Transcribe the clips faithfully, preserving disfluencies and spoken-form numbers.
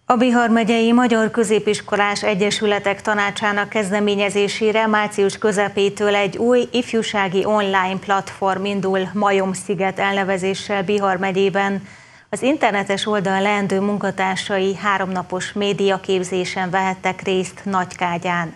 A Bihar megyei Magyar Középiskolás Egyesületek Tanácsának kezdeményezésére március közepétől egy új ifjúsági online platform indul Majom-sziget elnevezéssel Bihar megyében. Az internetes oldal leendő munkatársai háromnapos médiaképzésen vehettek részt Nagykágyán.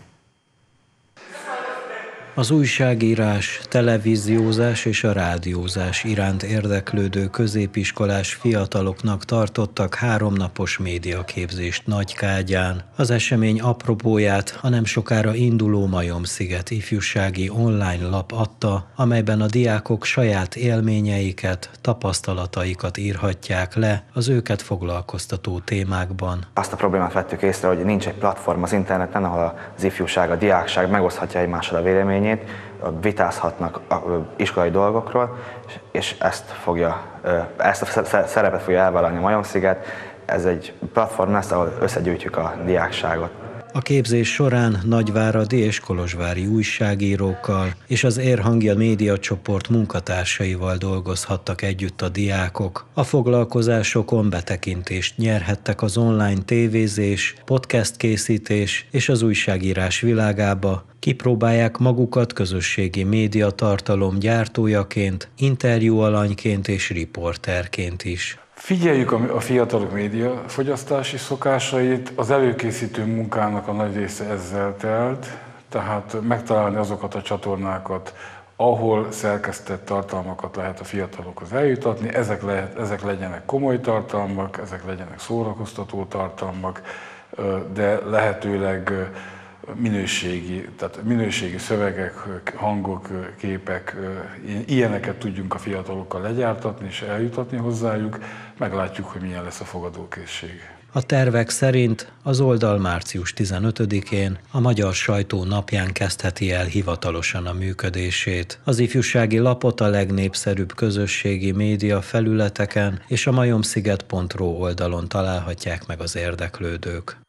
Az újságírás, televíziózás és a rádiózás iránt érdeklődő középiskolás fiataloknak tartottak háromnapos médiaképzést Nagykágyán. Az esemény apropóját a nem sokára induló Majom-sziget ifjúsági online lap adta, amelyben a diákok saját élményeiket, tapasztalataikat írhatják le az őket foglalkoztató témákban. Azt a problémát vettük észre, hogy nincs egy platform az interneten, ahol az ifjúság, a diákság megoszthatja egymással a véleményét, vitázhatnak iskolai dolgokról, és ezt, fogja, ezt a szerepet fogja elvállalni a Majom-sziget. Ez egy platform lesz, ahol összegyűjtjük a diákságot. A képzés során nagyváradi és kolozsvári újságírókkal és az Érhangja médiacsoport munkatársaival dolgozhattak együtt a diákok. A foglalkozásokon betekintést nyerhettek az online tévézés, podcast készítés és az újságírás világába. Kipróbálják magukat közösségi médiatartalom gyártójaként, interjúalanyként és riporterként is. Figyeljük a fiatalok médiafogyasztási szokásait, az előkészítő munkának a nagy része ezzel telt, tehát megtalálni azokat a csatornákat, ahol szerkesztett tartalmakat lehet a fiatalokhoz eljutatni, ezek, lehet, ezek legyenek komoly tartalmak, ezek legyenek szórakoztató tartalmak, de lehetőleg minőségi, tehát minőségi szövegek, hangok, képek, ilyeneket tudjunk a fiatalokkal legyártatni és eljutatni hozzájuk, meglátjuk, hogy milyen lesz a fogadókészség. A tervek szerint az oldal március tizenötödikén, a Magyar Sajtó napján kezdheti el hivatalosan a működését. Az ifjúsági lapot a legnépszerűbb közösségi média felületeken és a majomsziget pont ro oldalon találhatják meg az érdeklődők.